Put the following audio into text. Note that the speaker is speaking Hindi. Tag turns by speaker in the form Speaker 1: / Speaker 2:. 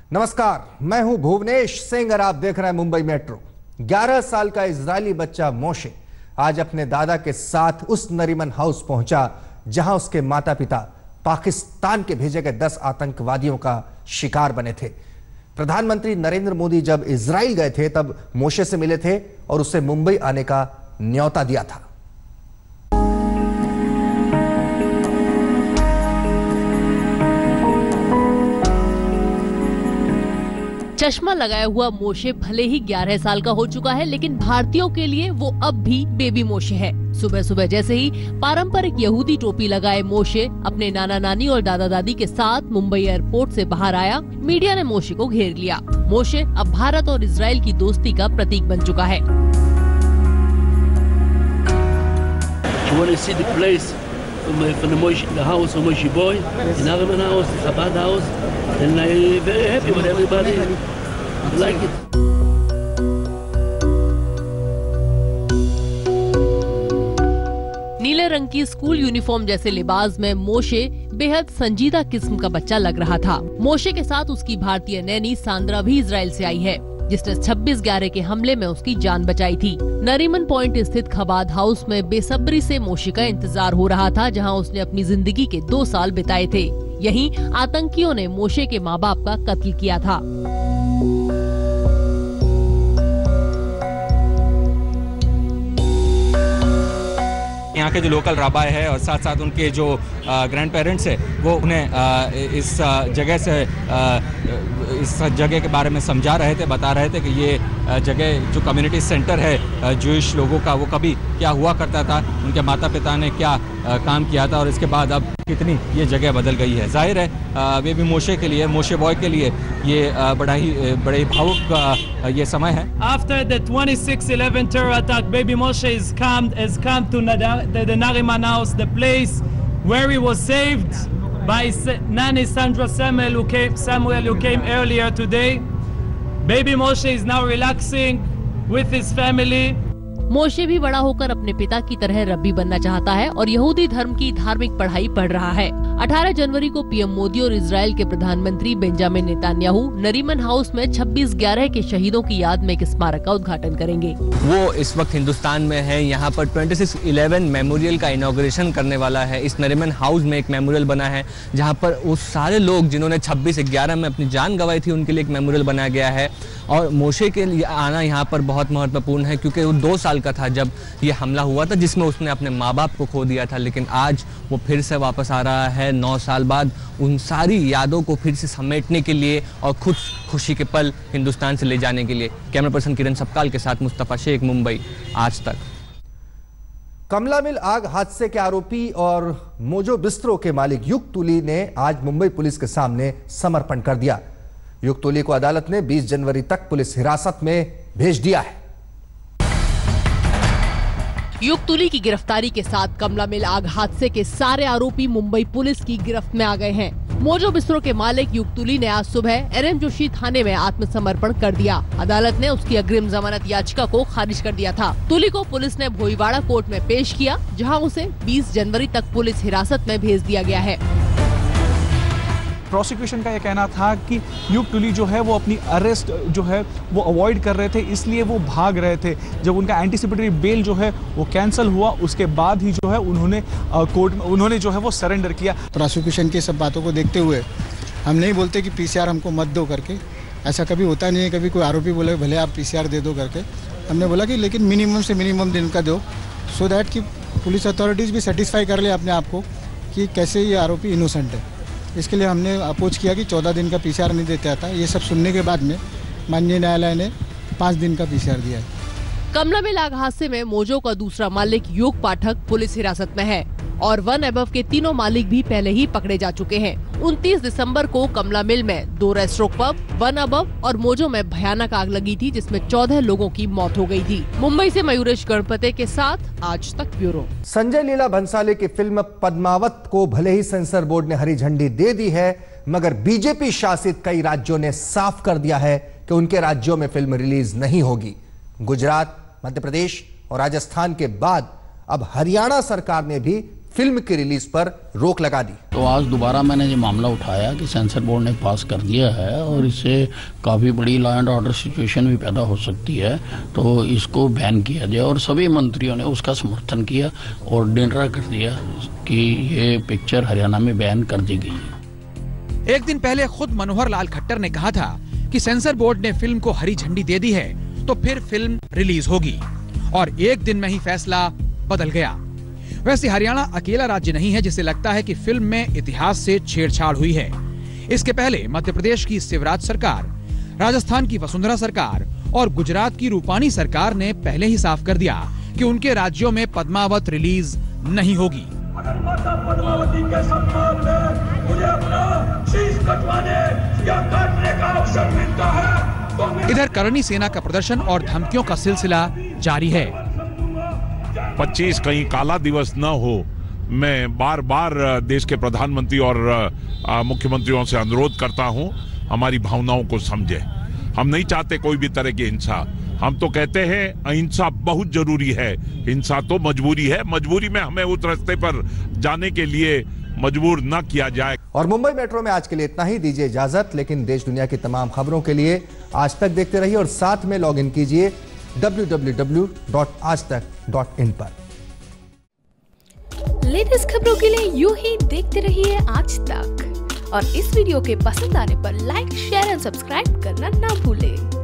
Speaker 1: नमस्कार, मैं हूं भुवनेश सिंह और आप देख रहे हैं मुंबई मेट्रो। 11 साल का इजरायली बच्चा मोशे आज अपने दादा के साथ उस नरीमन हाउस पहुंचा जहां उसके माता पिता पाकिस्तान के भेजे गए 10 आतंकवादियों का शिकार बने थे। प्रधानमंत्री नरेंद्र मोदी जब इजराइल गए थे तब मोशे से मिले थे और उसे मुंबई आने का न्योता दिया था।
Speaker 2: चश्मा लगाया हुआ मोशे भले ही 11 साल का हो चुका है, लेकिन भारतीयों के लिए वो अब भी बेबी मोशे है। सुबह सुबह जैसे ही पारंपरिक यहूदी टोपी लगाए मोशे अपने नाना नानी और दादा दादी के साथ मुंबई एयरपोर्ट से बाहर आया, मीडिया ने मोशे को घेर लिया। मोशे अब भारत और इजराइल की दोस्ती का प्रतीक बन चुका है।
Speaker 3: From the house of Moshe Boy, the Nariman house, the Chabad house, and I'm very happy with everybody. I like it.
Speaker 2: नीले रंग की स्कूल यूनिफॉर्म जैसे लिबास में मोशे बेहद संजीदा किस्म का बच्चा लग रहा था। मोशे के साथ उसकी भारतीय नैनी सांद्रा भी इजराइल से आई है, जिसने 26/11 के हमले में उसकी जान बचाई थी। नरीमन पॉइंट स्थित खबाद हाउस में बेसब्री से मोशे का इंतजार हो रहा था, जहां उसने अपनी जिंदगी के 2 साल बिताए थे। यहीं आतंकियों ने मोशे के माँ बाप का कत्ल किया था।
Speaker 4: यहाँ के जो लोकल राबाई है और साथ साथ उनके जो ग्रैंड पेरेंट्स है वो उन्हें इस जगह के बारे में समझा रहे थे, बता रहे थे कि ये जगह जो कम्युनिटी सेंटर है जूइश लोगों का, वो कभी क्या हुआ करता था, उनके माता पिता ने क्या काम किया था और इसके बाद अब कितनी ये जगह बदल गई है। जाहिर है बेबी मोशे के लिए, मोशे बॉय के लिए ये बड़े भावुक ये समय है।
Speaker 5: After the 26/11 terror attack, baby Moshe has come to the Nariman house, the place where he was saved by Nanny Sandra Samuel who came earlier today. Baby Moshe is now relaxing with his family.
Speaker 2: मोशे भी बड़ा होकर अपने पिता की तरह रब्बी बनना चाहता है और यहूदी धर्म की धार्मिक पढ़ाई पढ़ रहा है। 18 जनवरी को पीएम मोदी और इजराइल के प्रधानमंत्री बेंजामिन नेतान्याहू नरीमन हाउस में 26/11 के शहीदों की याद में एक स्मारक का उद्घाटन करेंगे।
Speaker 6: वो इस वक्त हिंदुस्तान में है। यहाँ पर 26/11 मेमोरियल का इनॉग्रेशन करने वाला है। इस नरीमन हाउस में एक मेमोरियल बना है जहाँ पर उस सारे लोग जिन्होंने 26/11 में अपनी जान गंवाई थी उनके लिए एक मेमोरियल बनाया गया है। और मोशे के लिए आना यहाँ पर बहुत महत्वपूर्ण है क्योंकि वो 2 साल का था जब ये हमला हुआ था जिसमें उसने अपने माँ बाप को खो दिया था, लेकिन आज वो फिर से वापस आ रहा है 9 साल बाद उन सारी यादों को फिर से समेटने के लिए और खुद खुशी के पल हिंदुस्तान से ले जाने के लिए। कैमरा पर्सन किरण सपकाल के साथ मुस्तफा शेख, मुंबई आज तक।
Speaker 1: कमला मिल आग हादसे के आरोपी और मोजो बिस्ट्रो के मालिक युग तुली ने आज मुंबई पुलिस के सामने समर्पण कर दिया। युग तुली को अदालत ने 20 जनवरी तक पुलिस हिरासत में भेज दिया है।
Speaker 2: युग तुली की गिरफ्तारी के साथ कमला मिल आग हादसे के सारे आरोपी मुंबई पुलिस की गिरफ्त में आ गए हैं। मोजो बिस्ट्रो के मालिक युग तुली ने आज सुबह एरएम जोशी थाने में आत्मसमर्पण कर दिया। अदालत ने उसकी अग्रिम जमानत याचिका को खारिज कर दिया था। तुली को पुलिस ने भोईवाड़ा कोर्ट में पेश किया, जहां उसे 20 जनवरी तक पुलिस हिरासत में भेज दिया गया है।
Speaker 7: प्रोसिक्यूशन का यह कहना था कि युग तुली जो है वो अपनी अरेस्ट जो है वो अवॉइड कर रहे थे, इसलिए वो भाग रहे थे। जब उनका एंटीसिपेटरी बेल जो है वो कैंसिल हुआ उसके बाद ही जो है उन्होंने कोर्ट में उन्होंने जो है वो सरेंडर किया।
Speaker 8: प्रोसिक्यूशन की सब बातों को देखते हुए हम नहीं बोलते कि पीसीआर हमको मत दो करके, ऐसा कभी होता नहीं है। कभी कोई आरोपी बोले भले आप पीसीआर दे दो करके, हमने बोला कि लेकिन मिनिमम से मिनिमम दिन का दो, सो दैट कि पुलिस अथॉरिटीज़ भी सेटिस्फाई कर ले अपने आप को कि कैसे ये आरोपी इनोसेंट है। इसके लिए हमने अपोज किया कि 14 दिन का पीसीआर नहीं देता था। ये सब सुनने के बाद में माननीय न्यायालय ने 5 दिन का पीसीआर दिया है।
Speaker 2: कमला मिल आग हादसे में मोजो का दूसरा मालिक योग पाठक पुलिस हिरासत में है और 1 अबव के तीनों मालिक भी पहले ही पकड़े जा चुके हैं। 29 दिसंबर को कमला मिल में 2 रेस्टोरेंट पब, 1 अबव और मोजो में भयानक आग लगी थी, जिसमें 14 लोगों की मौत हो गई थी। मुंबई से मयूरेश गणपति के साथ आज तक ब्यूरो।
Speaker 1: संजय लीला भंसाली की फिल्म पद्मावत को भले ही सेंसर बोर्ड ने हरी झंडी दे दी है, मगर बीजेपी शासित कई राज्यों ने साफ कर दिया है कि उनके राज्यों में फिल्म रिलीज नहीं होगी। गुजरात, मध्य प्रदेश और राजस्थान के बाद अब हरियाणा सरकार ने भी फिल्म की रिलीज पर रोक लगा दी।
Speaker 9: तो आज दोबारा मैंने ये मामला उठाया कि सेंसर बोर्ड ने पास कर दिया है और इससे काफ़ी बड़ी लॉ एंड ऑर्डर सिचुएशन भी पैदा हो सकती है, तो इसको बैन किया जाए। और सभी मंत्रियों ने उसका समर्थन किया और निर्णय कर दिया कि ये पिक्चर हरियाणा में बैन कर दी गई है।
Speaker 10: एक दिन पहले खुद मनोहर लाल खट्टर ने कहा था कि सेंसर बोर्ड ने फिल्म को हरी झंडी दे दी है तो फिर फिल्म रिलीज होगी, और एक दिन में ही फैसला बदल गया। वैसे हरियाणा अकेला राज्य नहीं है जिसे लगता है कि फिल्म में इतिहास से छेड़छाड़ हुई है। इसके पहले मध्य प्रदेश की शिवराज सरकार, राजस्थान की वसुंधरा सरकार और गुजरात की रूपानी सरकार ने पहले ही साफ कर दिया कि उनके राज्यों में पद्मावत रिलीज नहीं होगी।
Speaker 11: अगर माता पद्मावती के सम्मान में मुझे अपना शीश कटवाने या काटने का अवसर मिलता है तो
Speaker 10: इधर करणी सेना का प्रदर्शन और धमकियों का सिलसिला जारी है।
Speaker 12: 25 कहीं काला दिवस न हो, मैं बार बार देश के प्रधानमंत्री और मुख्यमंत्रियों से अनुरोध करता हूं, हमारी भावनाओं को समझे। हम नहीं चाहते कोई भी तरह की हिंसा। हम तो कहते हैं अहिंसा बहुत जरूरी है, हिंसा तो मजबूरी है। मजबूरी में हमें उस रास्ते पर जाने के लिए मजबूर न किया जाए।
Speaker 1: और मुंबई मेट्रो में आज के लिए इतना ही। दीजिए इजाजत, लेकिन देश दुनिया की तमाम खबरों के लिए आज तक देखते रहिए और साथ में लॉग इन कीजिए www.aajtak.in पर।
Speaker 13: लेटेस्ट खबरों के लिए यूं ही देखते रहिए आज तक, और इस वीडियो के पसंद आने पर लाइक, शेयर और सब्सक्राइब करना ना भूलें।